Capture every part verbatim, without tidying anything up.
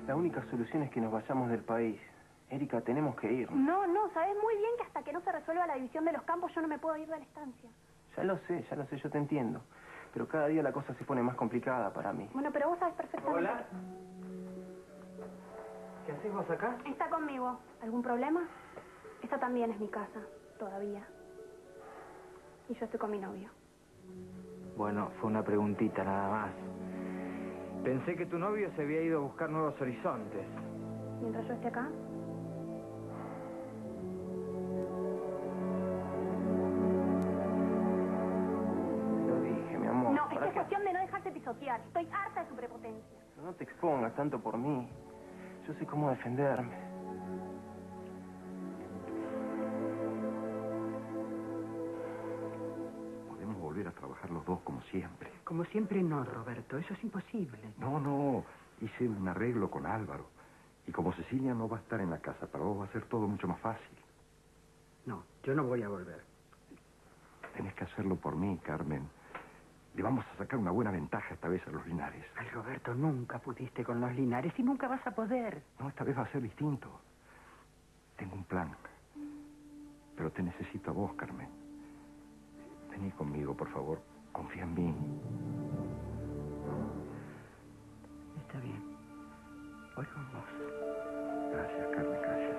La única solución es que nos vayamos del país. Erika, tenemos que ir. No, no, sabes muy bien que hasta que no se resuelva la división de los campos yo no me puedo ir de la estancia. Ya lo sé, ya lo sé, yo te entiendo. Pero cada día la cosa se pone más complicada para mí. Bueno, pero vos sabes perfectamente... Hola. ¿Qué haces vos acá? Está conmigo. ¿Algún problema? Esta también es mi casa, todavía. Y yo estoy con mi novio. Bueno, fue una preguntita nada más. Pensé que tu novio se había ido a buscar nuevos horizontes. Mientras yo esté acá... Lo dije, mi amor. No, es que ¿Para es qué? cuestión de no dejarse pisotear. Estoy harta de su prepotencia. Pero no te expongas tanto por mí. Yo sé cómo defenderme. Podemos volver a trabajar los dos como siempre. Como siempre no, Roberto. Eso es imposible. No, no. Hice un arreglo con Álvaro. Y como Cecilia no va a estar en la casa, para vos va a ser todo mucho más fácil. No, yo no voy a volver. Tenés que hacerlo por mí, Carmen. Le vamos a sacar una buena ventaja esta vez a los Linares. Ay, Roberto, nunca pudiste con los Linares y nunca vas a poder. No, esta vez va a ser distinto. Tengo un plan. Pero te necesito a vos, Carmen. Vení conmigo, por favor. Confía en mí. Está bien. Voy con vos. Gracias, Carmen, gracias.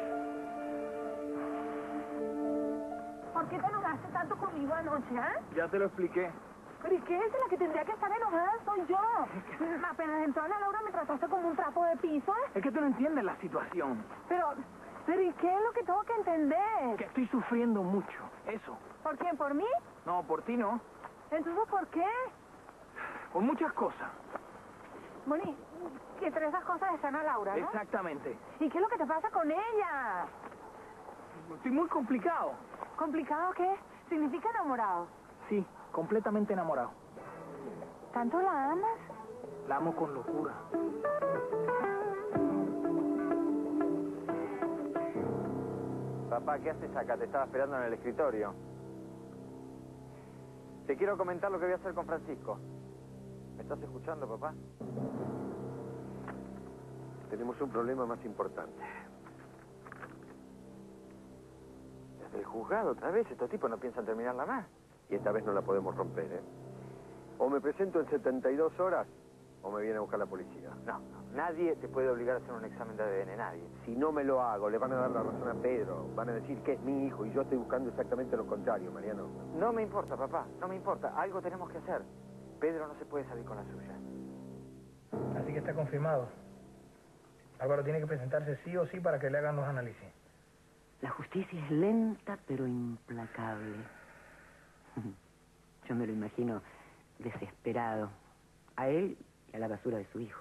¿Por qué te enojaste tanto conmigo anoche, eh? Ya te lo expliqué. Pero ¿y qué es la que tendría que estar enojada? Soy yo. Apenas entró Ana Laura me trataste como un trapo de piso, ¿eh? Es que tú no entiendes la situación. Pero, pero ¿y qué es lo que tengo que entender? Que estoy sufriendo mucho. Eso. ¿Por quién? ¿Por mí? No, por ti no. Entonces, ¿por qué? Por muchas cosas. Bueno, y y entre esas cosas está Ana Laura, ¿no? Exactamente. ¿Y qué es lo que te pasa con ella? Estoy muy complicado. ¿Complicado qué? ¿Significa enamorado? Sí, completamente enamorado. ¿Tanto la amas? La amo con locura. Papá, ¿qué haces acá? Te estaba esperando en el escritorio. Te quiero comentar lo que voy a hacer con Francisco. ¿Me estás escuchando, papá? Tenemos un problema más importante. Desde el juzgado otra vez. Estos tipos no piensan terminarla más. Y esta vez no la podemos romper, ¿eh? O me presento en setenta y dos horas, o me viene a buscar la policía. No, no. Nadie te puede obligar a hacer un examen de A D N. Nadie. Si no me lo hago, le van a dar la razón a Pedro. Van a decir que es mi hijo y yo estoy buscando exactamente lo contrario, Mariano. No me importa, papá. No me importa. Algo tenemos que hacer. Pedro no se puede salir con la suya. Así que está confirmado. Álvaro tiene que presentarse sí o sí para que le hagan los análisis. La justicia es lenta pero implacable. Yo me lo imagino desesperado. A él y a la basura de su hijo.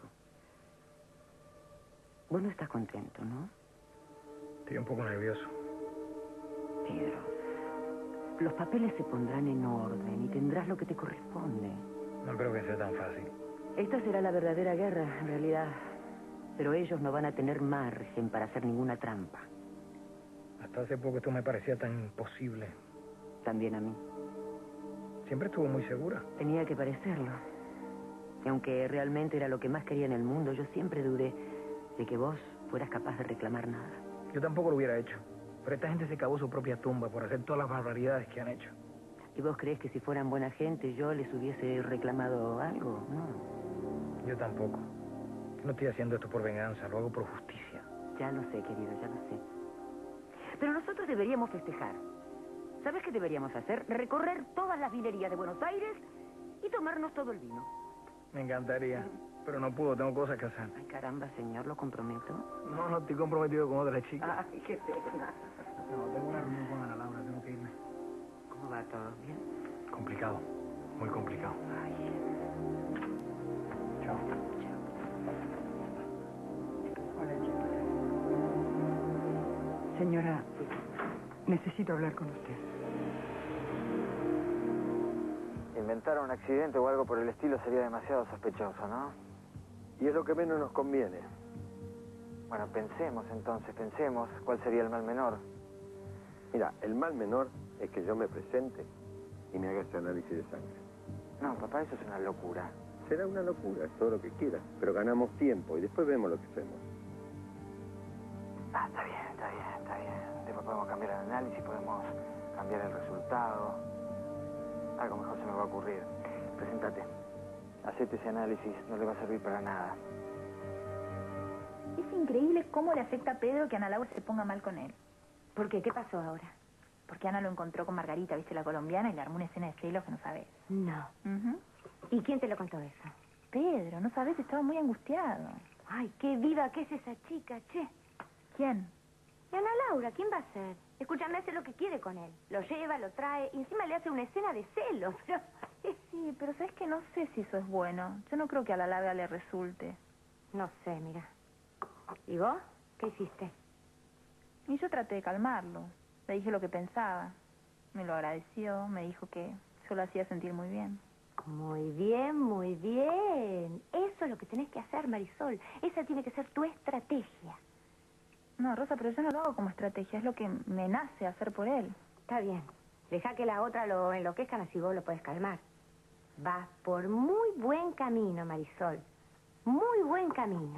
Vos no estás contento, ¿no? Estoy un poco nervioso. Pedro, los papeles se pondrán en orden y tendrás lo que te corresponde. No creo que sea tan fácil. Esta será la verdadera guerra, en realidad. Pero ellos no van a tener margen para hacer ninguna trampa. Hasta hace poco esto me parecía tan imposible. También a mí. Siempre estuvo muy segura. Tenía que parecerlo. Y aunque realmente era lo que más quería en el mundo, yo siempre dudé de que vos fueras capaz de reclamar nada. Yo tampoco lo hubiera hecho. Pero esta gente se cavó su propia tumba por hacer todas las barbaridades que han hecho. ¿Y vos crees que si fueran buena gente yo les hubiese reclamado algo? No. Yo tampoco. Yo no estoy haciendo esto por venganza, lo hago por justicia. Ya lo sé, querido, ya lo sé. Pero nosotros deberíamos festejar. ¿Sabes qué deberíamos hacer? Recorrer todas las vinerías de Buenos Aires y tomarnos todo el vino. Me encantaría, pero no puedo, tengo cosas que hacer. Ay, caramba, señor, ¿lo comprometo? No, no, estoy comprometido con otra chica. Ay, qué pena. No, tengo una reunión con Ana Laura, tengo que irme. ¿Cómo va todo? ¿Bien? Complicado, muy complicado. Ay. Chao. Chao. Hola, chicos. Señora, necesito hablar con usted. Inventar un accidente o algo por el estilo sería demasiado sospechoso, ¿no? Y es lo que menos nos conviene. Bueno, pensemos entonces, pensemos cuál sería el mal menor. Mira, el mal menor es que yo me presente y me haga ese análisis de sangre. No, papá, eso es una locura. Será una locura, es todo lo que quieras, pero ganamos tiempo y después vemos lo que hacemos. Ah, está bien, está bien, está bien. Después podemos cambiar el análisis, podemos cambiar el resultado. Algo mejor se me va a ocurrir. Preséntate. Hacete ese análisis, no le va a servir para nada. Es increíble cómo le afecta a Pedro que Ana Laura se ponga mal con él. ¿Por qué? ¿Qué pasó ahora? Porque Ana lo encontró con Margarita, ¿viste? La colombiana, y le armó una escena de celos que no sabes. No. Uh-huh. ¿Y quién te lo contó eso? Pedro, no sabes, estaba muy angustiado. Ay, qué viva que es esa chica, che. ¿Quién? ¿Y Ana Laura? ¿Quién va a ser? Escúchame, hace lo que quiere con él. Lo lleva, lo trae, y encima le hace una escena de celos. Pero... Sí, pero sabes que no sé si eso es bueno. Yo no creo que a la larga le resulte. No sé, mira. ¿Y vos? ¿Qué hiciste? Y yo traté de calmarlo. Le dije lo que pensaba. Me lo agradeció, me dijo que yo lo hacía sentir muy bien. Muy bien, muy bien. Eso es lo que tenés que hacer, Marisol. Esa tiene que ser tu estrategia. No, Rosa, pero yo no lo hago como estrategia. Es lo que me nace hacer por él. Está bien. Deja que la otra lo enloquezcan, así vos lo puedes calmar. Vas por muy buen camino, Marisol. Muy buen camino.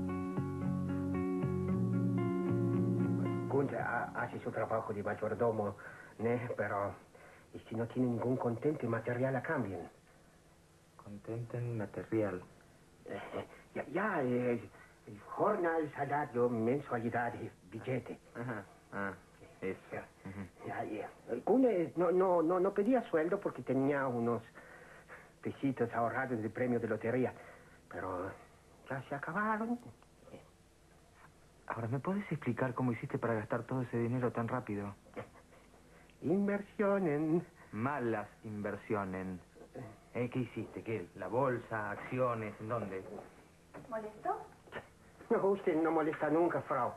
Gunja hace su trabajo de mayordomo, ¿no? Pero y si no tiene ningún contente material a cambien. Contente en material. Eh, ya, ya, eh, jornal, salario, mensualidad, billete. Ajá, ah, eso. Ya, Uh-huh. ya, ya. Gunja no, no, no, no pedía sueldo porque tenía unos pesitos ahorrados de premio de lotería. Pero ya se acabaron. Ahora, ¿me puedes explicar cómo hiciste para gastar todo ese dinero tan rápido? Inversión en... Malas inversiones. ¿Eh? ¿Qué hiciste? ¿Qué? ¿La bolsa? ¿Acciones? ¿En dónde? ¿Molesto? No, usted no molesta nunca, Frau.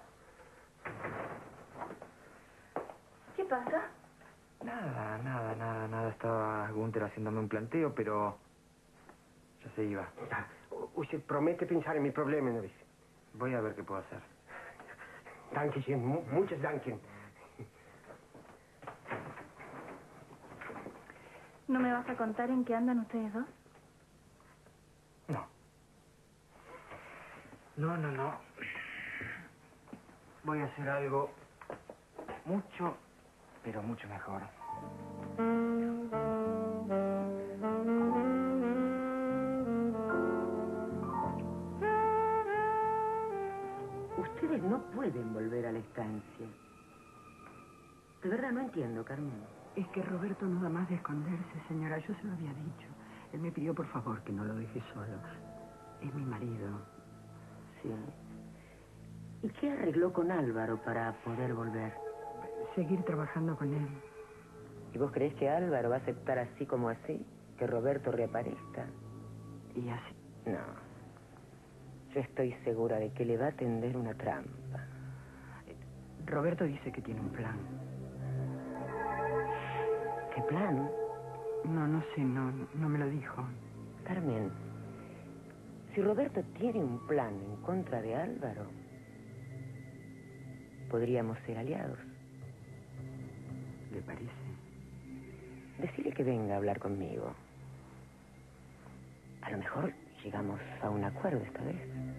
¿Qué pasa? Nada, nada, nada, nada. Estaba Gunther haciéndome un planteo, pero ya se iba. Ya, usted promete pensar en mi problema, ¿no ves? Voy a ver qué puedo hacer. Dankeschön, mu muchas danken. ¿No me vas a contar en qué andan ustedes dos? No. No, no, no. Voy a hacer algo mucho, pero mucho mejor. Ustedes no pueden volver a la estancia. De verdad no entiendo, Carmen. Es que Roberto no da más de esconderse, señora. Yo se lo había dicho. Él me pidió, por favor, que no lo deje solo. Es mi marido. Sí. ¿Y qué arregló con Álvaro para poder volver? Seguir trabajando con él. ¿Y vos creés que Álvaro va a aceptar así como así? ¿Que Roberto reaparezca? Y así. No. Yo estoy segura de que le va a tender una trampa. Roberto dice que tiene un plan. ¿Qué plan? No, no sé, no, no me lo dijo. Carmen, si Roberto tiene un plan en contra de Álvaro, podríamos ser aliados. ¿Le parece? Decirle que venga a hablar conmigo. A lo mejor llegamos a un acuerdo esta vez.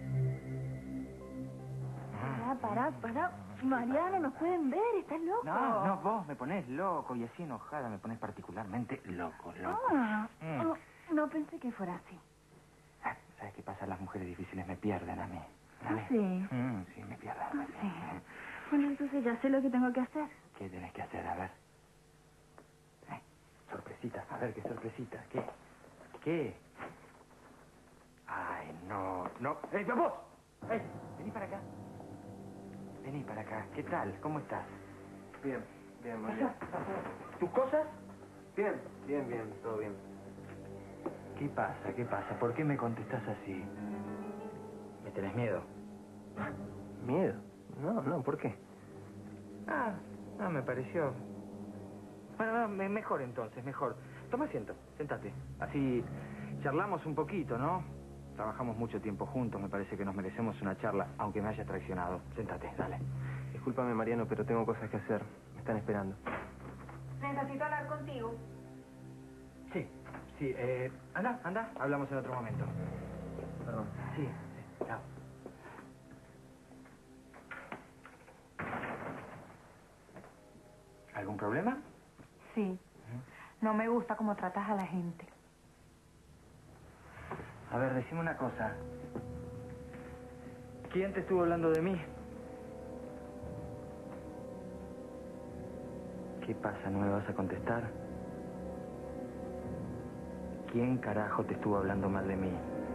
Pará, pará, pará. Mariano, nos pueden ver, estás loco. No, no, vos me pones loco y así enojada me pones particularmente loco, loco. Ah, Mm. no, no pensé que fuera así. Ah, ¿sabes qué pasa? Las mujeres difíciles me pierden a mí. Ah, sí. Mm, sí, me pierden. Ah, sí. Bueno, entonces ya sé lo que tengo que hacer. ¿Qué tenés que hacer? A ver. Eh, sorpresita. A ver, qué sorpresita. ¿Qué? ¿Qué? Ay, no, no. ¡Eh, vos! ¡Eh! Vení para acá. Vení para acá. ¿Qué tal? ¿Cómo estás? Bien, bien, muy bien. ¿Tus cosas? Bien, bien, bien, todo bien. ¿Qué pasa? ¿Qué pasa? ¿Por qué me contestás así? ¿Me tenés miedo? ¿Miedo? No, no, ¿por qué? Ah, no, me pareció. Bueno, no, me- mejor entonces, mejor. Toma asiento, sentate. Así charlamos un poquito, ¿no? Trabajamos mucho tiempo juntos, me parece que nos merecemos una charla, aunque me hayas traicionado. Sentate, dale. Discúlpame, Mariano, pero tengo cosas que hacer. Me están esperando. Necesito hablar contigo. Sí, sí, eh... Anda, anda, hablamos en otro momento. Perdón. Sí, sí, chao. ¿Un problema? Sí. No me gusta cómo tratas a la gente. A ver, decime una cosa. ¿Quién te estuvo hablando de mí? ¿Qué pasa? ¿No me vas a contestar? ¿Quién carajo te estuvo hablando mal de mí?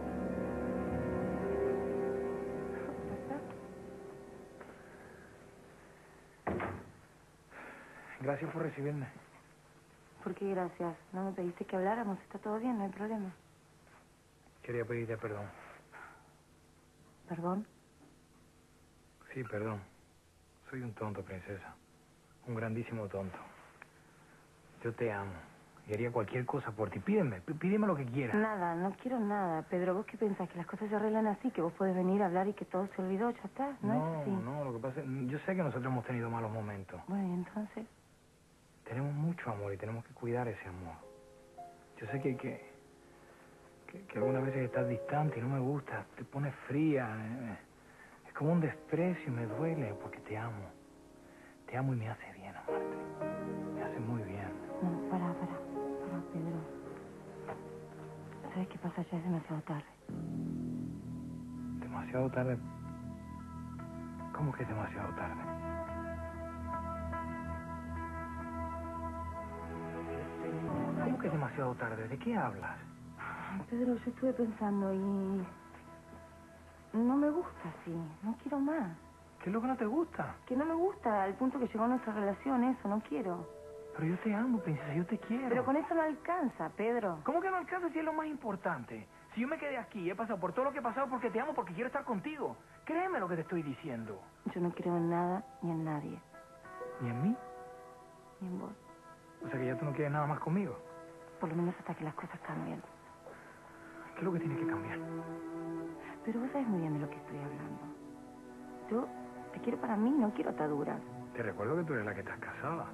Gracias por recibirme. ¿Por qué gracias? No me pediste que habláramos. Está todo bien, no hay problema. Quería pedirte perdón. ¿Perdón? Sí, perdón. Soy un tonto, princesa. Un grandísimo tonto. Yo te amo. Y haría cualquier cosa por ti. Pídeme, pídeme lo que quieras. Nada, no quiero nada. Pedro, ¿vos qué pensás? ¿Que las cosas se arreglan así? ¿Que vos podés venir a hablar y que todo se olvidó? ¿Ya está? No, No, es así. no, lo que pasa es... Yo sé que nosotros hemos tenido malos momentos. Bueno, ¿y entonces? Tenemos mucho amor y tenemos que cuidar ese amor. Yo sé que, que, que, que algunas veces estás distante y no me gusta. Te pones fría. eh, Es como un desprecio y me duele porque te amo. Te amo y me hace bien amarte. Me hace muy bien. No, pará, pará. Pará, Pedro. ¿Sabes qué pasa? Ya es demasiado tarde. ¿Demasiado tarde? ¿Cómo que es demasiado tarde? ¿Cómo que es demasiado tarde? ¿De qué hablas? Pedro, yo estuve pensando y... No me gusta así. No quiero más. ¿Qué es lo que no te gusta? Que no me gusta al punto que llegó nuestra relación, eso. No quiero. Pero yo te amo, princesa, yo te quiero. Pero con eso no alcanza, Pedro. ¿Cómo que no alcanza si es lo más importante? Si yo me quedé aquí, he pasado por todo lo que he pasado porque te amo, porque quiero estar contigo. Créeme lo que te estoy diciendo. Yo no creo en nada ni en nadie. ¿Ni en mí? Ni en vos. O sea que ya tú no quieres nada más conmigo. Por lo menos hasta que las cosas cambien. ¿Qué es lo que tiene que cambiar? Pero vos sabés muy bien de lo que estoy hablando. Yo te quiero para mí, no quiero ataduras. Te recuerdo que tú eres la que estás casada.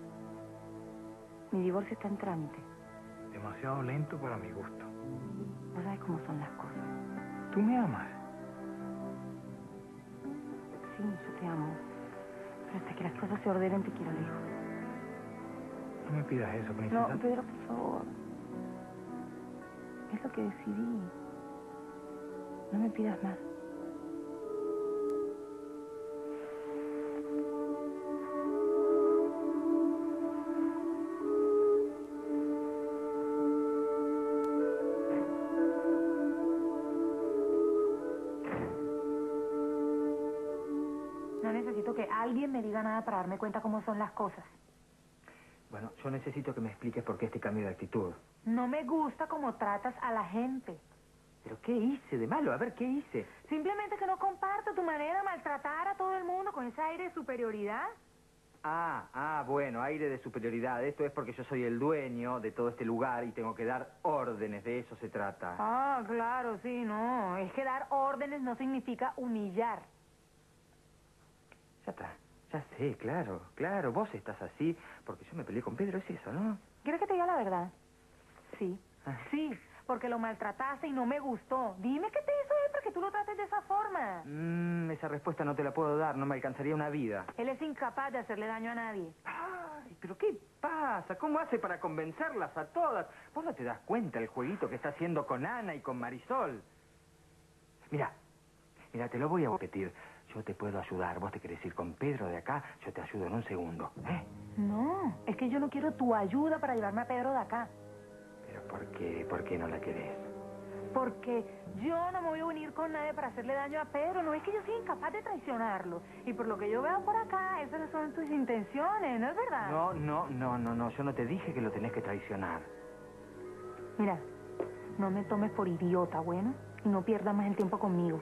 Mi divorcio está en trámite. Demasiado lento para mi gusto. Vos sabés cómo son las cosas. ¿Tú me amas? Sí, yo te amo. Pero hasta que las cosas se ordenen, te quiero lejos. No me pidas eso, princesa. No, Pedro, por favor. Es lo que decidí. No me pidas más. No necesito que alguien me diga nada para darme cuenta cómo son las cosas. Bueno, yo necesito que me expliques por qué este cambio de actitud. No me gusta cómo tratas a la gente. ¿Pero qué hice de malo? A ver, ¿qué hice? Simplemente que no comparto tu manera de maltratar a todo el mundo con ese aire de superioridad. Ah, ah, bueno, aire de superioridad. Esto es porque yo soy el dueño de todo este lugar y tengo que dar órdenes. De eso se trata. Ah, claro, sí, no. Es que dar órdenes no significa humillar. Ya está. Ya sé, claro, claro. Vos estás así porque yo me peleé con Pedro, es eso, ¿no? ¿Quieres que te diga la verdad? Sí. Ah. Sí, porque lo maltrataste y no me gustó. Dime qué te hizo él para que tú lo trates de esa forma. Mm, esa respuesta no te la puedo dar, no me alcanzaría una vida. Él es incapaz de hacerle daño a nadie. Ay, ¿pero qué pasa? ¿Cómo hace para convencerlas a todas? Vos no te das cuenta el jueguito que está haciendo con Ana y con Marisol. Mira, mira, te lo voy a repetir. Yo te puedo ayudar. Vos te querés ir con Pedro de acá, yo te ayudo en un segundo. ¿Eh? No, es que yo no quiero tu ayuda para llevarme a Pedro de acá. ¿Pero por qué? ¿Por qué no la querés? Porque yo no me voy a unir con nadie para hacerle daño a Pedro. No es que yo sea incapaz de traicionarlo. Y por lo que yo veo por acá, esas no son tus intenciones, ¿no es verdad? No, no, no, no, no. Yo no te dije que lo tenés que traicionar. Mira, no me tomes por idiota, bueno, y no pierdas más el tiempo conmigo.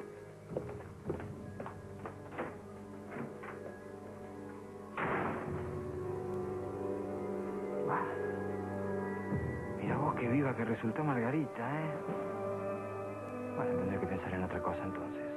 Mira vos qué viva que resultó Margarita, ¿eh? Bueno, tendré que pensar en otra cosa entonces.